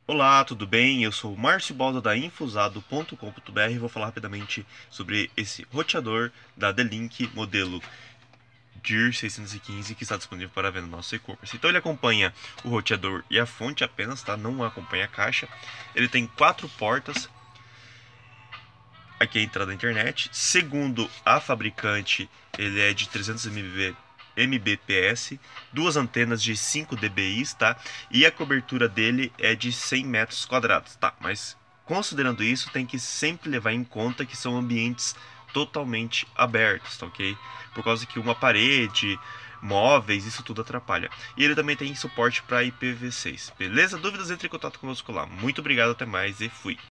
Olá, tudo bem? Eu sou o Márcio Balda da Infusado.com.br e vou falar rapidamente sobre esse roteador da D-Link modelo DIR 615 que está disponível para venda no nosso e-commerce. Então ele acompanha o roteador e a fonte apenas, tá? Não acompanha a caixa. Ele tem 4 portas. Aqui é a entrada da internet. Segundo a fabricante, ele é de 300 Mbps, duas antenas de 5 dBi, tá? E a cobertura dele é de 100 metros quadrados, tá? Mas considerando isso, tem que sempre levar em conta que são ambientes totalmente abertos, tá ok? Por causa que uma parede, móveis, isso tudo atrapalha. E ele também tem suporte para IPv6, beleza? Dúvidas, entre em contato conosco lá. Muito obrigado, até mais e fui!